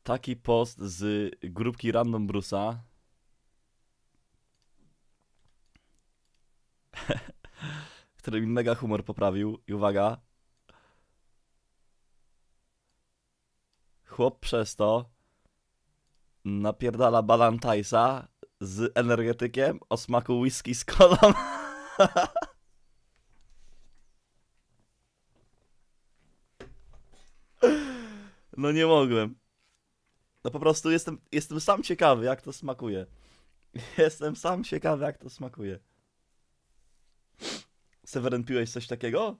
taki post z grupki Random Bruce'a. Który mi mega humor poprawił. I uwaga. Chłop przez to napierdala Balantajsa z energetykiem o smaku whisky z kolą. No nie mogłem. No po prostu jestem sam ciekawy, jak to smakuje. Jestem sam ciekawy, jak to smakuje. Seweryn, piłeś coś takiego?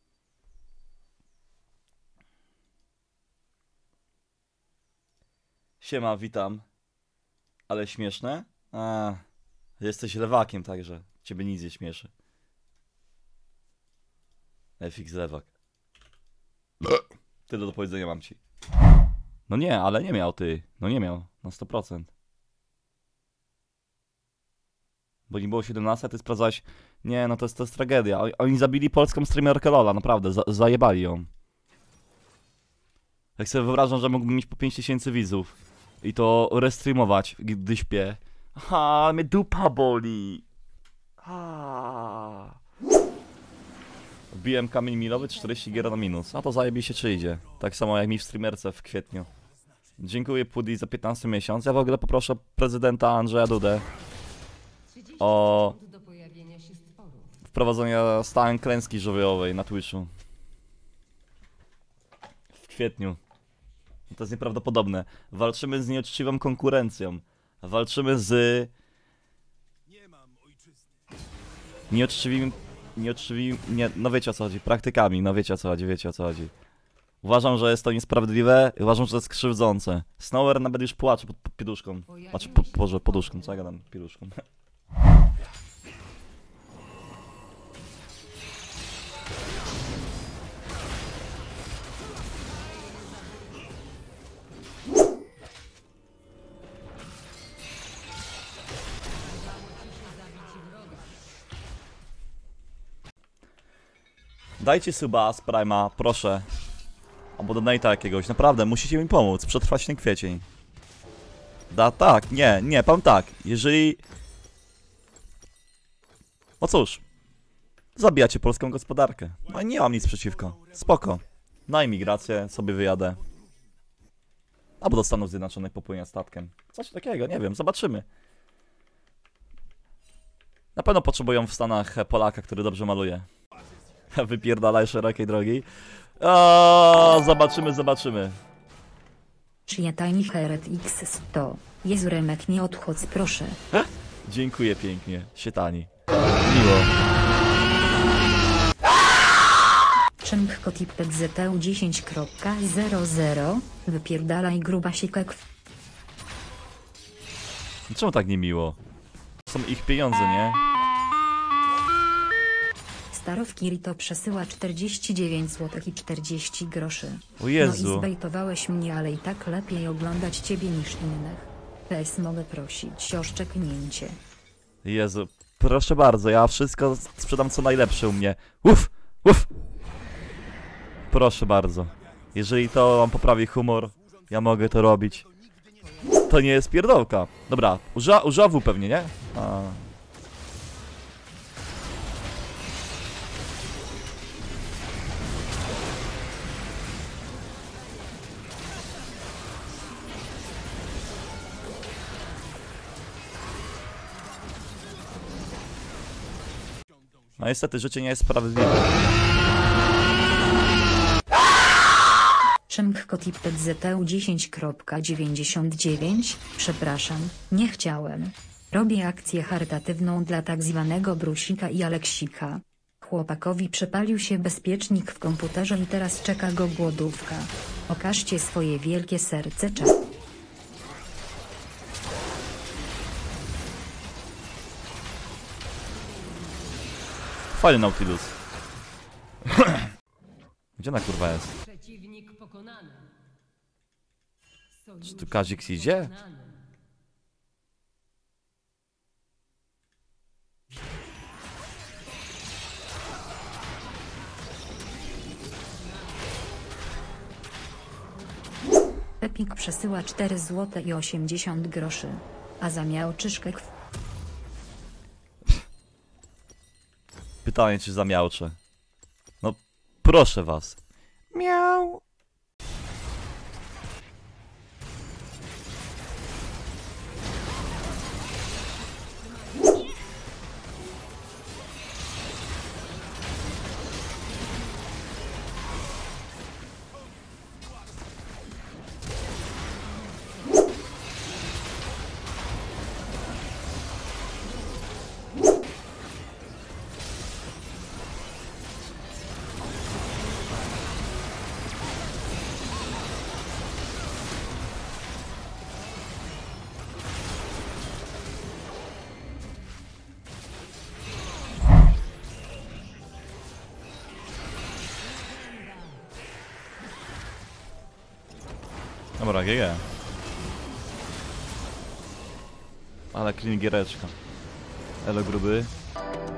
Siema, witam. Ale śmieszne? A, jesteś lewakiem także. Ciebie nic nie śmieszy. FX lewak. Tyle do powiedzenia mam ci. No nie, ale nie miał ty. No nie miał. Na 100%. Bo nie było 17, ty sprawdzałeś... Nie, no to jest tragedia. Oni zabili polską streamerkę Lola, naprawdę. Zajebali ją. Jak sobie wyobrażam, że mógłbym mieć po 5000 widzów i to restreamować, gdy śpię. Ha, mnie dupa boli. Ha. Wbiłem kamień milowy, 40 gier na minus. A to zajebiście czy idzie. Tak samo jak mi w streamerce w kwietniu. Dziękuję Pudi za 15 miesiąc. Ja w ogóle poproszę prezydenta Andrzeja Dudę o wprowadzenie stałej klęski żywiołowej na Twitchu. W kwietniu. To jest nieprawdopodobne. Walczymy z nieuczciwą konkurencją. Walczymy z... Nieuczciwymi... Nie, no wiecie o co chodzi. Praktykami. No wiecie o co chodzi. Uważam, że jest to niesprawiedliwe. Uważam, że to jest krzywdzące. Snower nawet już płacze pod pieduszką. Znaczy, Boże, poduszką. Co ja gadam? Pieduszką. Dajcie suba z Prima, proszę. Albo donate'a jakiegoś, naprawdę, musicie mi pomóc, przetrwać ten kwiecień. Tak, nie, powiem tak, jeżeli... No cóż, zabijacie polską gospodarkę. No i nie mam nic przeciwko, spoko. Na imigrację sobie wyjadę. Albo do Stanów Zjednoczonych popłynie statkiem. Coś takiego, nie wiem, zobaczymy. Na pewno potrzebują w Stanach Polaka, który dobrze maluje. Wypierdalaj szerokiej drogi. O, zobaczymy. Tiny Heret X100. Jezu Remek, nie odchodź proszę. Dziękuję pięknie, Sietani. Miło. Czemk kotipet ZTU 10.00. Wypierdalaj grubasikek. Czemu tak niemiło? Są ich pieniądze, nie? Starow Kirito przesyła 49 zł i 40 groszy. O Jezu. No i zbejtowałeś mnie, ale i tak lepiej oglądać ciebie niż innych. PS, mogę prosić o szczeknięcie. Jezu, proszę bardzo, ja wszystko sprzedam co najlepsze u mnie. Uff. Proszę bardzo. Jeżeli to wam poprawi humor, ja mogę to robić. To nie jest pierdolka. Dobra, użawu pewnie, nie? A. No niestety, życie nie jest sprawiedliwe. Czemk kotipet ZTU 10.99. Przepraszam, nie chciałem. Robię akcję charytatywną dla tak zwanego Brusika i Aleksika. Chłopakowi przepalił się bezpiecznik w komputerze i teraz czeka go głodówka. Okażcie swoje wielkie serce, czat. Fajny Nautilus. Gdzie ona kurwa jest? Przeciwnik pokonany. Czy tu Kazik idzie? Epic przesyła 4 zł i 80 groszy. A za miałczyszkę Pytanie, czy zamiałcze. No, proszę was. Miał. Dobra, GG. Ale clean giereczka. Elo gruby.